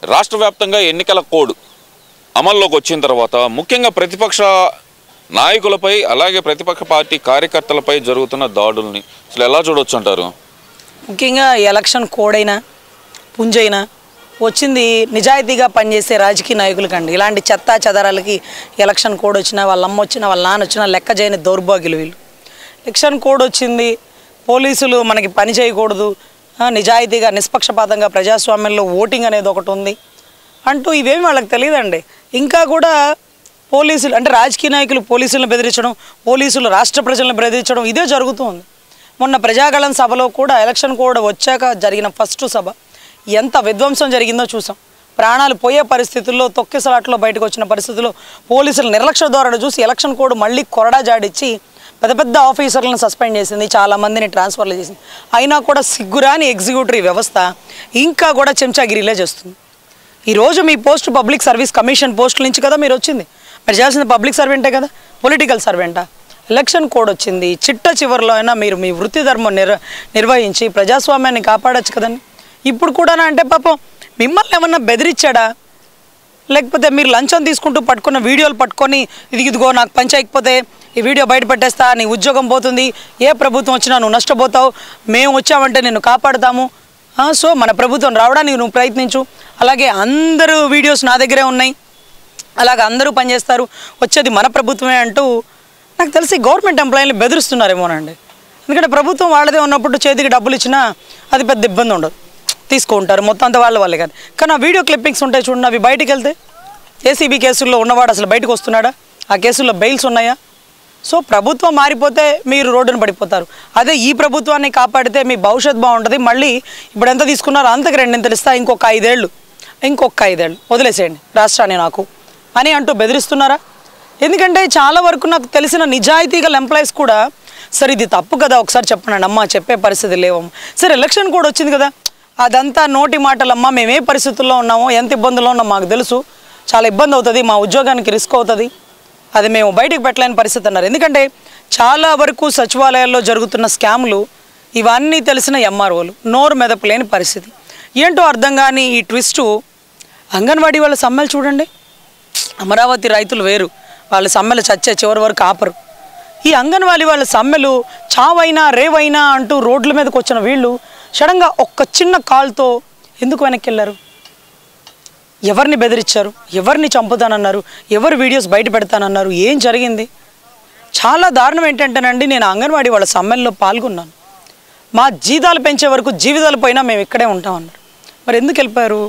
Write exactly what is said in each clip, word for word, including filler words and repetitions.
రాష్ట్ర వ్యాప్తంగా ఎన్నికల కోడ్ అమల్లోకి వచ్చిన తర్వాత ముఖ్యంగా ప్రతిపక్ష నాయకులపై అలాగే ప్రతిపక్ష పార్టీ కార్యకర్తలపై జరుగుతున్న దాడుల్ని అసలు ఎలా చూడవచ్చు అంటారు? ముఖ్యంగా ఎలక్షన్ కోడ్ అయినా పుంజైనా వచ్చింది నిజాయితీగా పనిచేసే రాజకీయ నాయకులకండి. ఇలాంటి చెత్తా చెదరాలకి ఎలక్షన్ కోడ్ వచ్చినా వాళ్ళ అమ్మ వచ్చినా వాళ్ళ నాన్న వచ్చినా లెక్క చేయని దౌర్భాగ్యులు వీళ్ళు. ఎలక్షన్ కోడ్ వచ్చింది, పోలీసులు మనకి పని చేయకూడదు, నిజాయితీగా నిష్పక్షపాతంగా ప్రజాస్వామ్యంలో ఓటింగ్ అనేది ఒకటి ఉంది అంటూ ఇవేమి వాళ్ళకి తెలియదండి. ఇంకా కూడా పోలీసులు అంటే రాజకీయ నాయకులు పోలీసులను బెదిరించడం, పోలీసులు రాష్ట్ర ప్రజలను బెదిరించడం ఇదే జరుగుతుంది. మొన్న ప్రజాగళం సభలో కూడా ఎలక్షన్ కోడ్ వచ్చాక జరిగిన ఫస్ట్ సభ ఎంత విధ్వంసం జరిగిందో చూసాం. ప్రాణాలు పోయే పరిస్థితుల్లో తొక్కిసలాట్లో బయటకు వచ్చిన పరిస్థితుల్లో పోలీసుల నిర్లక్ష్య ధోరణి చూసి ఎలక్షన్ కోడ్ మళ్ళీ కొరడా జాడిచ్చి పెద్ద పెద్ద ఆఫీసర్లను సస్పెండ్ చేసింది, చాలామందిని ట్రాన్స్ఫర్లు చేసింది. అయినా కూడా సిగ్గురాని ఎగ్జిక్యూటివ్ వ్యవస్థ ఇంకా కూడా చెంచాగిరిలే చేస్తుంది. ఈరోజు మీ పోస్ట్ పబ్లిక్ సర్వీస్ కమిషన్ పోస్టుల నుంచి కదా మీరు వచ్చింది, మీరు చేయాల్సింది పబ్లిక్ సర్వెంటే కదా, పొలిటికల్ సర్వెంటా? ఎలక్షన్ కోడ్ వచ్చింది, చిట్ట చివరిలో అయినా మీరు మీ వృత్తి ధర్మం నిర్ నిర్వహించి ప్రజాస్వామ్యాన్ని కాపాడచ్చు కదండి. ఇప్పుడు కూడా అంటే పాపం మిమ్మల్ని ఏమన్నా బెదిరించాడా, లేకపోతే మీరు లంచం తీసుకుంటూ పట్టుకున్న వీడియోలు పట్టుకొని ఇది ఇదిగో నాకు పని చేయకపోతే ఈ వీడియో బయట పెట్టేస్తా, నీ ఉద్యోగం పోతుంది, ఏ ప్రభుత్వం వచ్చినా నువ్వు నష్టపోతావు, మేము వచ్చామంటే నిన్ను కాపాడుతాము, సో మన ప్రభుత్వం రావడానికి నువ్వు ప్రయత్నించు, అలాగే అందరూ వీడియోస్ నా దగ్గరే ఉన్నాయి, అలాగే అందరూ పనిచేస్తారు, వచ్చేది మన ప్రభుత్వమే అంటూ నాకు తెలిసి గవర్నమెంట్ ఎంప్లాయీలు బెదిరిస్తున్నారేమోనండి. ఎందుకంటే ప్రభుత్వం వాళ్ళదే ఉన్నప్పుడు చేతికి డబ్బులు ఇచ్చినా అది పెద్ద ఇబ్బంది ఉండదు, తీసుకుంటారు మొత్తం అంతా వాళ్ళ వాళ్ళే. కానీ కానీ ఆ వీడియో క్లిప్పింగ్స్ ఉంటాయి చూడండి, అవి బయటికి వెళ్తే ఏసీబీ కేసుల్లో ఉన్నవాడు అసలు బయటకు వస్తున్నాడా, ఆ కేసుల్లో బెయిల్స్ ఉన్నాయా? సో ప్రభుత్వం మారిపోతే మీరు రోడ్డును పడిపోతారు, అదే ఈ ప్రభుత్వాన్ని కాపాడితే మీ భవిష్యత్తు బాగుంటుంది. మళ్ళీ ఇప్పుడు ఎంత తీసుకున్నారో అంతకు రెండింతలు ఇస్తా, ఇంకొక ఐదేళ్ళు ఇంకొక ఐదేళ్ళు వదిలేసేయండి రాష్ట్రాన్ని నాకు అని అంటూ బెదిరిస్తున్నారా? ఎందుకంటే చాలా వరకు నాకు తెలిసిన నిజాయితీ గల ఎంప్లాయీస్ కూడా సరే ఇది తప్పు కదా ఒకసారి చెప్పండి అమ్మ, చెప్పే పరిస్థితి లేవమ్మ, సరే ఎలక్షన్ కూడా వచ్చింది కదా అదంతా నోటి మాటలమ్మ, మేము ఏ పరిస్థితుల్లో ఉన్నామో ఎంత ఇబ్బందుల్లో ఉన్నామో మాకు తెలుసు, చాలా ఇబ్బంది అవుతుంది, మా ఉద్యోగానికి రిస్క్ అవుతుంది, అది మేము బయటకు పెట్టలేని పరిస్థితి అన్నారు. ఎందుకంటే చాలా వరకు సచివాలయాల్లో జరుగుతున్న స్కాములు ఇవన్నీ తెలిసిన ఎంఆర్ఓలు నోరు మెదపలేని పరిస్థితి. ఏంటో అర్థం కాని ఈ ట్విస్టు అంగన్వాడీ వాళ్ళ సమ్మెలు చూడండి. అమరావతి రైతులు వేరు, వాళ్ళ సమ్మెలు చచ్చే చివరి వరకు ఆపరు. ఈ అంగన్వాడీ వాళ్ళ సమ్మెలు చావైనా రేవైనా అంటూ రోడ్ల మీదకి వచ్చిన వీళ్ళు సడన్గా ఒక్క చిన్న కాల్తో ఎందుకు వెనక్కి వెళ్ళారు? ఎవరిని బెదిరించారు, ఎవరిని చంపుతానన్నారు, ఎవరు వీడియోస్ బయట పెడతానన్నారు, ఏం జరిగింది? చాలా దారుణం ఏంటంటేనండి, నేను అంగన్వాడీ వాళ్ళ సమ్మెల్లో పాల్గొన్నాను, మా జీతాలు పెంచే వరకు జీవితాలు పోయినా మేము ఇక్కడే ఉంటామన్నారు. మరి ఎందుకు వెళ్ళిపోయారు?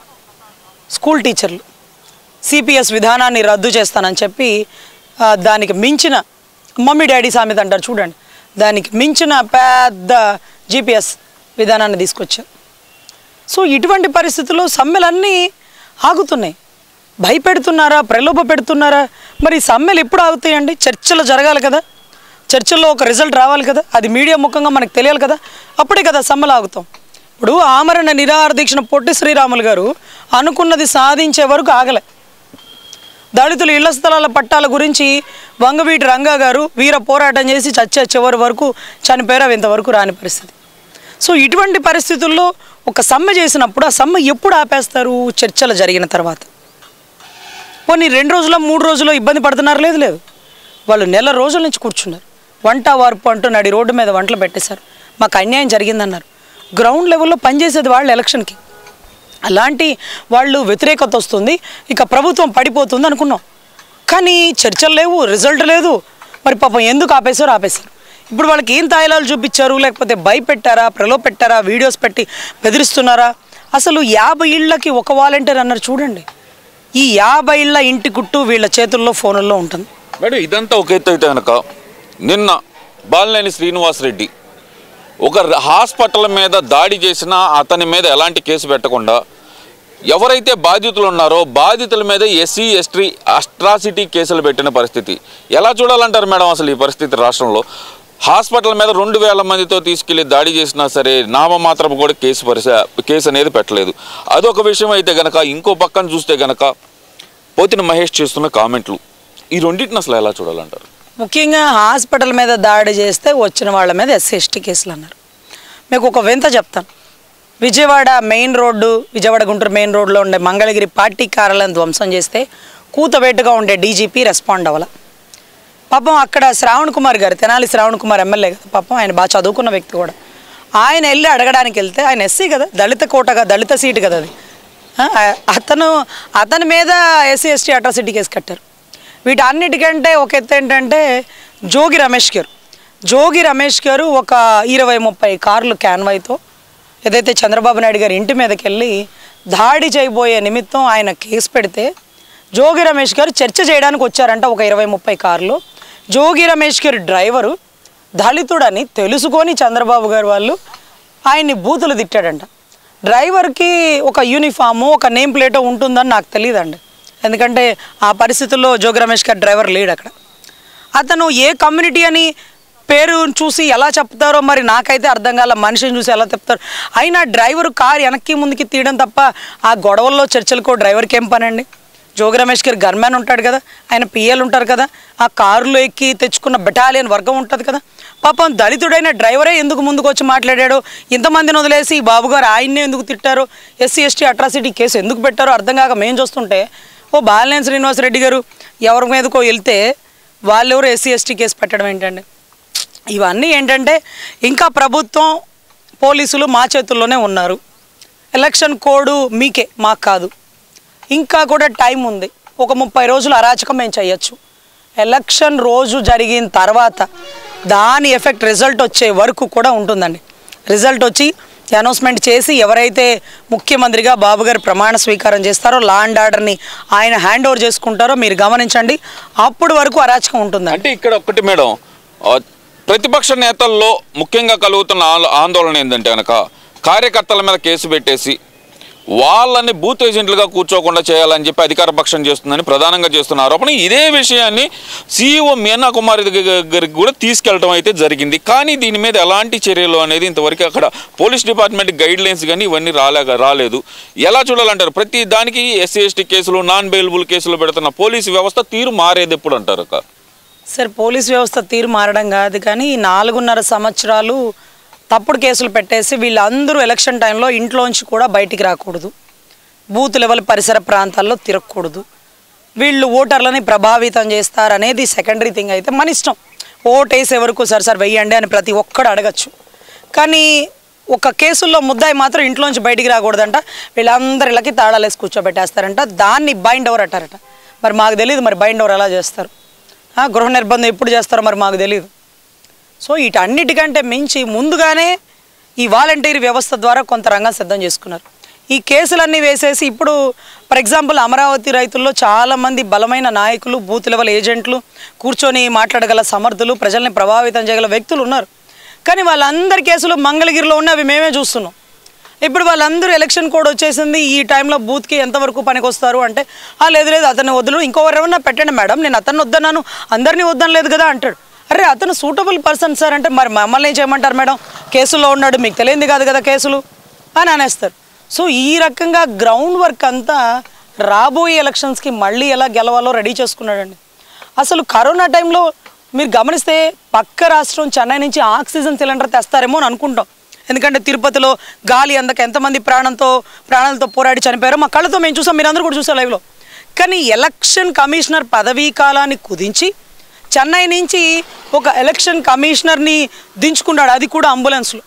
స్కూల్ టీచర్లు సిపిఎస్ విధానాన్ని రద్దు చేస్తానని చెప్పి దానికి మించిన మమ్మీ డాడీ సామెత అంటారు చూడండి, దానికి మించిన పెద్ద జీపీఎస్ విధానాన్ని తీసుకొచ్చారు. సో ఇటువంటి పరిస్థితుల్లో సమ్మెలన్నీ ఆగుతున్నాయి. భయపెడుతున్నారా, ప్రలోభ పెడుతున్నారా? మరి సమ్మెలు ఎప్పుడు ఆగుతాయండి? చర్చలు జరగాలి కదా, చర్చల్లో ఒక రిజల్ట్ రావాలి కదా, అది మీడియా ముఖంగా మనకు తెలియాలి కదా, అప్పుడే కదా సమ్మెలు ఆగుతాం. ఇప్పుడు ఆమరణ నిరాహార దీక్షణ పొట్టి శ్రీరాములు గారు అనుకున్నది సాధించే వరకు ఆగలే. దళితుల ఇళ్ల స్థలాల పట్టాల గురించి వంగవీటి రంగా గారు వీర పోరాటం చేసి చచ్చే చివరి వరకు చనిపోయారు, ఇంతవరకు రాని పరిస్థితి. సో ఇటువంటి పరిస్థితుల్లో ఒక సమ్మె చేసినప్పుడు ఆ సమ్మె ఎప్పుడు ఆపేస్తారు? చర్చలు జరిగిన తర్వాత. పోనీ రెండు రోజుల్లో మూడు రోజుల్లో ఇబ్బంది పడుతున్నారు? లేదు లేదు, వాళ్ళు నెల రోజుల నుంచి కూర్చున్నారు. వంట వార్పు అంటూ నడి రోడ్డు మీద వంటలు పెట్టేశారు, మాకు అన్యాయం జరిగిందన్నారు. గ్రౌండ్ లెవెల్లో పనిచేసేది వాళ్ళు ఎలక్షన్కి, అలాంటి వాళ్ళు వ్యతిరేకత వస్తుంది, ఇక ప్రభుత్వం పడిపోతుంది అనుకున్నాం. కానీ చర్చలు లేవు, రిజల్ట్ లేదు. మరి పాపం ఎందుకు ఆపేశారు? ఆపేశారు. ఇప్పుడు వాళ్ళకి ఏం తాయిలాలు చూపించారు, లేకపోతే భయపెట్టారా, ప్రలోభ పెట్టారా, వీడియోస్ పెట్టి బెదిరిస్తున్నారా? అసలు యాభై ఇళ్ళకి ఒక వాలంటీర్ అన్నారు చూడండి. ఈ యాభై ఇళ్ళ ఇంటి గుట్టు వీళ్ళ చేతుల్లో ఫోనుల్లో ఉంటుంది. మేడం ఇదంతా ఒక ఎత్తు అయితే కనుక నిన్న బాలినేని శ్రీనివాసరెడ్డి ఒక హాస్పిటల్ మీద దాడి చేసిన అతని మీద ఎలాంటి కేసు పెట్టకుండా ఎవరైతే బాధితులు ఉన్నారో బాధితుల మీద ఎస్సీ ఎస్టీ అట్రాసిటీ కేసులు పెట్టిన పరిస్థితి ఎలా చూడాలంటారు మేడం? అసలు ఈ పరిస్థితి రాష్ట్రంలో హాస్పిటల్ మీద రెండు వేల మందితో తీసుకెళ్లి దాడి చేసినా సరే నామమాత్రం కూడా కేసు పరిస కేసు అనేది పెట్టలేదు. అదొక విషయం అయితే గనక ఇంకో పక్కన చూస్తే గనక పోతిన మహేష్ చేస్తున్న కామెంట్లు, ఈ రెండింటిని అసలు ఎలా చూడాలంటారు? ముఖ్యంగా హాస్పిటల్ మీద దాడి చేస్తే వచ్చిన వాళ్ళ మీద ఎస్సీ ఎస్టీ కేసులు అన్నారు. మీకు ఒక వింత చెప్తాను. Vijayawada main road Vijayawada Guntur main రోడ్లో ఉండే మంగళగిరి పార్టీ కార్యాలయం ధ్వంసం చేస్తే కూతవేటుగా ఉండే డీజీపీ రెస్పాండ్ అవ్వాల. పాపం అక్కడ శ్రావణ్ కుమార్ గారు, తెనాలి శ్రావణ్ కుమార్ ఎమ్మెల్యే కదా, పాపం ఆయన బాగా చదువుకున్న వ్యక్తి కూడా, ఆయన వెళ్ళి అడగడానికి వెళ్తే ఆయన ఎస్సీ కదా, దళిత కోటగా దళిత సీటు కదా అది, అతను అతని మీద ఎస్సీ ఎస్టీ అట్రాసిటీ కేసు కట్టారు. వీటన్నిటికంటే ఒక ఎత్తు ఏంటంటే జోగి రమేష్ గారు జోగి రమేష్ గారు ఒక ఇరవై ముప్పై కార్లు క్యాన్వాయ్తో ఏదైతే చంద్రబాబు నాయుడు గారి ఇంటి మీదకి వెళ్ళి దాడి చేయబోయే నిమిత్తం ఆయన కేసు పెడితే జోగి రమేష్ గారు చర్చ చేయడానికి వచ్చారంట. ఒక ఇరవై ముప్పై కార్లు జోగి రమేష్ గారి డ్రైవరు దళితుడని తెలుసుకొని చంద్రబాబు గారు వాళ్ళు ఆయన్ని బూతులు తిట్టాడంట. డ్రైవర్కి ఒక యూనిఫాము ఒక నేమ్ ప్లేటో ఉంటుందని నాకు తెలియదండి, ఎందుకంటే ఆ పరిస్థితుల్లో జోగి రమేష్ గారి డ్రైవర్ లేడు అక్కడ. అతను ఏ కమ్యూనిటీ అని పేరు చూసి ఎలా చెప్తారో మరి నాకైతే అర్థం కాల, మనిషిని చూసి ఎలా చెప్తారు. అయినా డ్రైవరు కారు వెనక్కి ముందుకి తీయడం తప్ప ఆ గొడవల్లో చర్చలకో డ్రైవర్కి ఏం పనండి? జోగి రమేష్ గారు గన్మ్యాన్ ఉంటాడు కదా, ఆయన పిఎల్ ఉంటారు కదా, ఆ కారులో ఎక్కి తెచ్చుకున్న బెటాలియన్ వర్గం ఉంటుంది కదా. పాపం దళితుడైన డ్రైవరే ఎందుకు ముందుకు వచ్చి మాట్లాడాడో, ఇంతమందిని వదిలేసి బాబు గారు ఆయన్నే ఎందుకు తిట్టారో, ఎస్సీ ఎస్టీ అట్రాసిటీ కేసు ఎందుకు పెట్టారో అర్థం కాక మేము చూస్తుంటే, ఓ బాలినేని శ్రీనివాసరెడ్డి గారు ఎవరి మీదకో వెళ్తే వాళ్ళెవరు ఎస్సీ ఎస్టీ కేసు పెట్టడం ఏంటండి? ఇవన్నీ ఏంటంటే ఇంకా ప్రభుత్వం పోలీసులు మా చేతుల్లోనే ఉన్నారు. ఎలక్షన్ కోడ్ మీకే, మాకు కాదు. ఇంకా కూడా టైం ఉంది, ఒక ముప్పై రోజులు అరాచకం మేము చేయొచ్చు. ఎలక్షన్ రోజు జరిగిన తర్వాత దాని ఎఫెక్ట్ రిజల్ట్ వచ్చే వరకు కూడా ఉంటుందండి. రిజల్ట్ వచ్చి అనౌన్స్మెంట్ చేసి ఎవరైతే ముఖ్యమంత్రిగా బాబు గారు ప్రమాణ స్వీకారం చేస్తారో, లా అండ్ ఆర్డర్ని ఆయన హ్యాండ్ ఓవర్ చేసుకుంటారో మీరు గమనించండి, అప్పుడు వరకు అరాచకం ఉంటుంది. అంటే ఇక్కడ ఒకటి మేడం, ప్రతిపక్ష నేతల్లో ముఖ్యంగా కలుగుతున్న ఆందోళన ఏంటంటే కనుక కార్యకర్తల మీద కేసు పెట్టేసి వాళ్ళని బూత్ ఏజెంట్లుగా కూర్చోకుండా చేయాలని చెప్పి అధికార పక్షం చేస్తుందని ప్రధానంగా చేస్తున్న ఆరోపణ. ఇదే విషయాన్ని సీఈఓ మీనా కుమారి దగ్గరికి కూడా తీసుకెళ్ళడం అయితే జరిగింది. కానీ దీని మీద ఎలాంటి చర్యలు అనేది ఇంతవరకు అక్కడ పోలీస్ డిపార్ట్మెంట్ గైడ్ లైన్స్ కానీ ఇవన్నీ రాలే రాలేదు ఎలా చూడాలంటారు? ప్రతి దానికి ఎస్సీ ఎస్టీ కేసులు, నాన్ బెయిలబుల్ కేసులు పెడుతున్న పోలీసు వ్యవస్థ తీరు మారేది ఎప్పుడు అంటారు? సార్, పోలీస్ వ్యవస్థ తీరు మారడం కాదు, కానీ నాలుగున్నర సంవత్సరాలు తప్పుడు కేసులు పెట్టేసి వీళ్ళందరూ ఎలక్షన్ టైంలో ఇంట్లోంచి కూడా బయటికి రాకూడదు, బూత్ లెవెల్ పరిసర ప్రాంతాల్లో తిరగకూడదు, వీళ్ళు ఓటర్లని ప్రభావితం చేస్తారనేది సెకండరీ థింగ్. అయితే మన ఇష్టం, ఓట్ వేసే వరకు సార్ సార్ వెయ్యండి అని ప్రతి ఒక్కడు అడగచ్చు. కానీ ఒక కేసుల్లో ముద్దాయి మాత్రం ఇంట్లోంచి బయటికి రాకూడదంట, వీళ్ళందరిళ్ళకి తాళాలు వేసి కూర్చోబెట్టేస్తారంట. దాన్ని బైండ్ ఓవర్ అంటారట. మరి మాకు తెలియదు మరి బైండ్ ఓవర్ ఎలా చేస్తారు, గృహ నిర్బంధం ఎప్పుడు చేస్తారో మరి మాకు తెలియదు. సో వీటన్నిటికంటే మించి ముందుగానే ఈ వాలంటీర్ వ్యవస్థ ద్వారా కొంత రంగం సిద్ధం చేసుకున్నారు. ఈ కేసులన్నీ వేసేసి ఇప్పుడు ఫర్ ఎగ్జాంపుల్ అమరావతి రైతుల్లో చాలామంది బలమైన నాయకులు, బూత్ లెవెల్ ఏజెంట్లు, కూర్చొని మాట్లాడగల సమర్థులు, ప్రజల్ని ప్రభావితం చేయగల వ్యక్తులు ఉన్నారు. కానీ వాళ్ళందరి కేసులు మంగళగిరిలో ఉన్నవి మేమే చూస్తున్నాం. ఇప్పుడు వాళ్ళందరూ ఎలక్షన్ కోడ్ వచ్చేసింది, ఈ టైంలో బూత్కి ఎంతవరకు పనికి వస్తారు అంటే, లేదు లేదు అతన్ని వదులు, ఇంకోవరెవరన్నా పెట్టండి మేడం, నేను అతన్ని వద్దన్నాను, అందరినీ వద్దనలేదు కదా అంటాడు. అరే అతను సూటబుల్ పర్సన్ సార్ అంటే, మరి మమ్మల్ని ఏం చేయమంటారు మేడం, కేసుల్లో ఉన్నాడు, మీకు తెలియంది కాదు కదా కేసులు అని అనేస్తారు. సో ఈ రకంగా గ్రౌండ్ వర్క్ అంతా రాబోయే ఎలక్షన్స్కి మళ్ళీ ఎలా గెలవాలో రెడీ చేసుకున్నాడండి. అసలు కరోనా టైంలో మీరు గమనిస్తే పక్క రాష్ట్రం చెన్నై నుంచి ఆక్సిజన్ సిలిండర్ తెస్తారేమో అని అనుకుంటాం, ఎందుకంటే తిరుపతిలో గాలి అందక ఎంతమంది ప్రాణంతో ప్రాణాలతో పోరాడి చనిపోయారో మా కళ్ళతో మేము చూసాం, మీరు అందరూ కూడా చూసారు లైవ్లో. కానీ ఎలక్షన్ కమిషనర్ పదవీ కాలాన్ని కుదించి చెన్నై నుంచి ఒక ఎలక్షన్ కమిషనర్ని దించుకున్నాడు, అది కూడా అంబులెన్స్లో.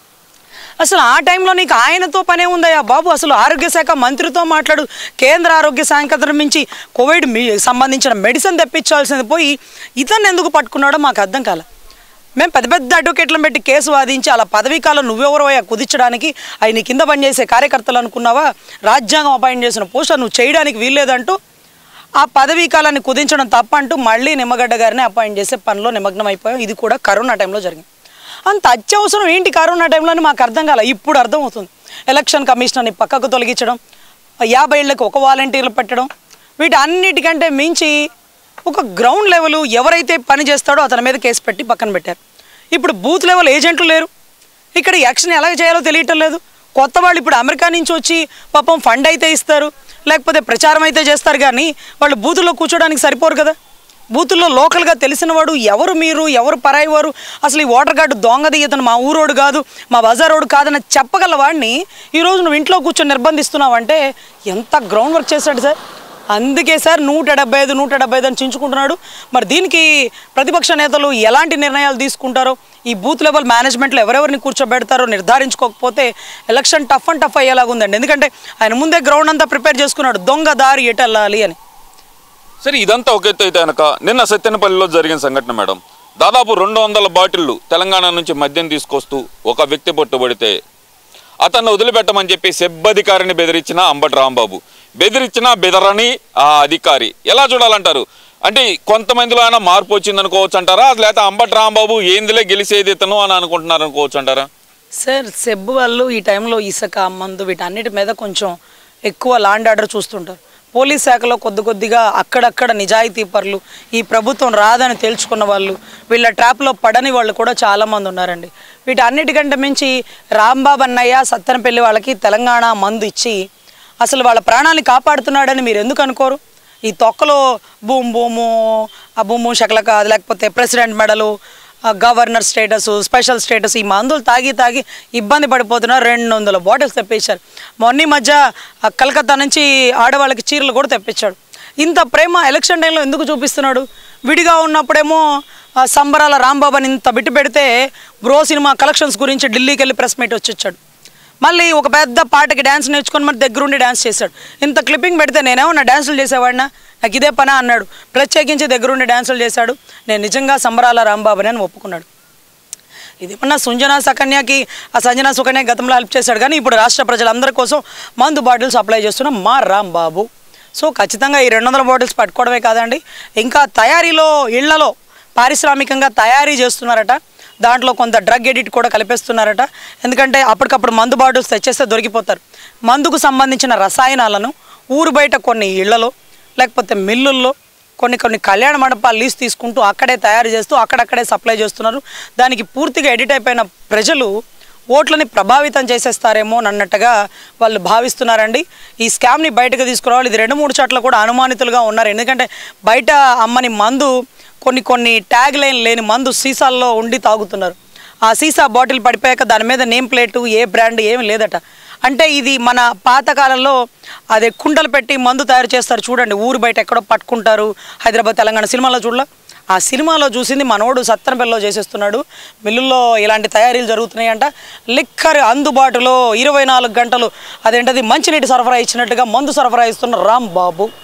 అసలు ఆ టైంలో నీకు ఆయనతో పనే ఉందయ్యా బాబు, అసలు ఆరోగ్య శాఖ మంత్రితో మాట్లాడు, కేంద్ర ఆరోగ్య శాఖ నుంచి కోవిడ్ సంబంధించిన మెడిసిన్ తెప్పించాల్సింది పోయి ఇతన్ని ఎందుకు పట్టుకున్నాడో మాకు అర్థం కాలే. మేము పెద్ద పెద్ద అడ్వకేట్లను పెట్టి కేసు వాదించి అలా పదవీకాలం నువ్వెవరవయ్యా కుదించడానికి, అవి నీ కింద పనిచేసే కార్యకర్తలు అనుకున్నావా, రాజ్యాంగం అపాయింట్ చేసిన పోస్టర్ నువ్వు చేయడానికి వీల్లేదంటూ ఆ పదవీ కాలాన్ని కుదించడం తప్ప అంటూ మళ్ళీ నిమ్మగడ్డ గారిని అపాయింట్ చేసే పనిలో నిమగ్నం అయిపోయాం. ఇది కూడా కరోనా టైంలో జరిగింది. అంత అత్యవసరం ఏంటి కరోనా టైంలో అని మాకు అర్థం కాలే, ఇప్పుడు అర్థమవుతుంది. ఎలక్షన్ కమిషనర్ని పక్కకు తొలగించడం, యాభై ఏళ్ళకి ఒక వాలంటీర్లు పెట్టడం, వీటన్నిటికంటే మించి ఒక గ్రౌండ్ లెవెల్ ఎవరైతే పని చేస్తాడో అతని మీద కేసు పెట్టి పక్కన పెట్టారు. ఇప్పుడు బూత్ లెవెల్ ఏజెంట్లు లేరు, ఇక్కడ యాక్షన్ ఎలా చేయాలో తెలియటం లేదు. కొత్త వాళ్ళు ఇప్పుడు అమెరికా నుంచి వచ్చి పాపం ఫండ్ అయితే ఇస్తారు, లేకపోతే ప్రచారం అయితే చేస్తారు, కానీ వాళ్ళు బూతుల్లో కూర్చోడానికి సరిపోరు కదా. బూతుల్లో లోకల్గా తెలిసినవాడు ఎవరు మీరు ఎవరు పరాయి వారు, అసలు ఈ ఓటర్ కార్డు దొంగది, ఇతను మా ఊరోడు కాదు మా బజారోడు కాదని చెప్పగల వాడిని ఈరోజు నువ్వు ఇంట్లో కూర్చొని నిర్బంధిస్తున్నావు అంటే ఎంత గ్రౌండ్ వర్క్ చేశాడు సార్. అందుకే సార్ నూట డెబ్బై ఐదు నూట డెబ్బై ఐదు అని చించుకుంటున్నాడు. మరి దీనికి ప్రతిపక్ష నేతలు ఎలాంటి నిర్ణయాలు తీసుకుంటారో, ఈ బూత్ లెవెల్ మేనేజ్మెంట్లో ఎవరెవరిని కూర్చోబెడతారో నిర్ధారించుకోకపోతే ఎలక్షన్ టఫ్ అండ్ టఫ్ అయ్యేలాగా ఉందండి. ఎందుకంటే ఆయన ముందే గ్రౌండ్ అంతా ప్రిపేర్ చేసుకున్నాడు దొంగ దారి ఎటెళ్ళాలి అని. సరే, ఇదంతా ఒక ఎత్తు అయితే కనుక నిన్న సత్తెనపల్లిలో జరిగిన సంఘటన మేడం, దాదాపు రెండు వందల బాటిళ్ళు తెలంగాణ నుంచి మద్యం తీసుకొస్తూ ఒక వ్యక్తి పట్టుబడితే అతన్ని వదిలిపెట్టమని చెప్పి సెబ్బధికారిని బెదిరించిన అంబటి రాంబాబు, బెదిరించిన బెదరని ఆ అధికారి ఎలా చూడాలంటారు? అంటే కొంతమందిలో అయినా మార్పు వచ్చింది అనుకోవచ్చు అంటారా, లేకపోతే అంబటి రాంబాబు ఏందిలే గెలిచేది ఇతను అని అనుకుంటున్నారు అనుకోవచ్చు అంటారా? సార్ సెబ్బు వాళ్ళు ఈ టైంలో ఇసుక మందు వీటన్నిటి మీద కొంచెం ఎక్కువ లాండ్ ఆర్డర్ చూస్తుంటారు. పోలీస్ శాఖలో కొద్ది కొద్దిగా అక్కడక్కడ నిజాయితీ పరులు, ఈ ప్రభుత్వం రాదని తేల్చుకున్న వాళ్ళు, వీళ్ళ ట్రాప్లో పడని వాళ్ళు కూడా చాలామంది ఉన్నారండి. వీటన్నిటికంటే మించి రాంబాబు అన్నయ్య సత్తెనపల్లి వాళ్ళకి తెలంగాణ మందు ఇచ్చి అసలు వాళ్ళ ప్రాణాన్ని కాపాడుతున్నాడని మీరు ఎందుకు అనుకోరు? ఈ తొక్కలో భూమ్ భూము ఆ భూము శకలక, లేకపోతే ప్రెసిడెంట్ మెడలు, గవర్నర్ స్టేటస్, స్పెషల్ స్టేటస్, ఈ మందులు తాగి తాగి ఇబ్బంది పడిపోతున్నారు. రెండు వందల బాటిల్స్ తెప్పించారు. మొన్న మధ్య కలకత్తా నుంచి ఆడవాళ్ళకి చీరలు కూడా తెప్పించాడు. ఇంత ప్రేమ ఎలక్షన్ టైంలో ఎందుకు చూపిస్తున్నాడు? విడిగా ఉన్నప్పుడేమో సంబరాల రాంబాబుని ఇంత బిట్టు పెడితే బ్రో సినిమా కలెక్షన్స్ గురించి ఢిల్లీకి వెళ్ళి ప్రెస్ మీట్ వచ్చి వచ్చాడు. మళ్ళీ ఒక పెద్ద పాటకి డ్యాన్స్ నేర్చుకొని మరి దగ్గరుండి డ్యాన్స్ చేశాడు. ఇంత క్లిప్పింగ్ పెడితే నేనేమో నా డ్యాన్సులు చేసేవాడినా, నాకు ఇదే పనా అన్నాడు. ప్రత్యేకించి దగ్గరుండి డ్యాన్సులు చేశాడు. నేను నిజంగా సంబరాల రాంబాబుని అని ఒప్పుకున్నాడు. ఇదేమన్నా సుంజనా సుకన్యకి ఆ సంజనా సుకన్య గతంలో హెల్ప్ చేశాడు, కానీ ఇప్పుడు రాష్ట్ర ప్రజలందరి కోసం మందు బాటిల్స్ సప్లై చేస్తున్న మా రాంబాబు. సో ఖచ్చితంగా ఈ రెండు వందల బాటిల్స్ పట్టుకోవడమే కాదండి, ఇంకా తయారీలో ఇళ్లలో పారిశ్రామికంగా తయారీ చేస్తున్నారట. దాంట్లో కొంత డ్రగ్ ఎడిట్ కూడా కలిపేస్తున్నారట. ఎందుకంటే అప్పటికప్పుడు మందు బాటిల్స్ తెచ్చేస్తే దొరికిపోతారు. మందుకు సంబంధించిన రసాయనాలను ఊరు బయట కొన్ని ఇళ్లలో లేకపోతే మిల్లుల్లో కొన్ని కొన్ని కళ్యాణ మండపాలు లీజ్ తీసుకుంటూ అక్కడే తయారు చేస్తూ అక్కడక్కడే సప్లై చేస్తున్నారు. దానికి పూర్తిగా ఎడిట్ అయిపోయిన ప్రజలు ఓట్లని ప్రభావితం చేసేస్తారేమో అన్నట్టుగా వాళ్ళు భావిస్తున్నారండి. ఈ స్కామ్ని బయటకు తీసుకురావాలి. ఇది రెండు మూడు చోట్ల కూడా అనుమానితులుగా ఉన్నారు. ఎందుకంటే బయట అమ్మని మందు కొన్ని కొన్ని ట్యాగ్ లైన్ లేని మందు సీసాల్లో ఉండి తాగుతున్నారు. ఆ సీసా బాటిల్ పడిపోయాక దాని మీద నేమ్ ప్లేటు ఏ బ్రాండ్ ఏమి లేదట. అంటే ఇది మన పాతకాలంలో అదే కుండలు పెట్టి మందు తయారు చేస్తారు చూడండి, ఊరు బయట ఎక్కడో పట్టుకుంటారు, హైదరాబాద్ తెలంగాణ సినిమాలో చూడలా, ఆ సినిమాలో చూసింది మనోడు సత్తెనపల్లిలో చేసేస్తున్నాడు. మిల్లుల్లో ఇలాంటి తయారీలు జరుగుతున్నాయంట. లిక్కర్ అందుబాటులో ఇరవై నాలుగు గంటలు అదేంటది మంచినీటి సరఫరా ఇచ్చినట్టుగా మందు సరఫరా ఇస్తున్న రాంబాబు.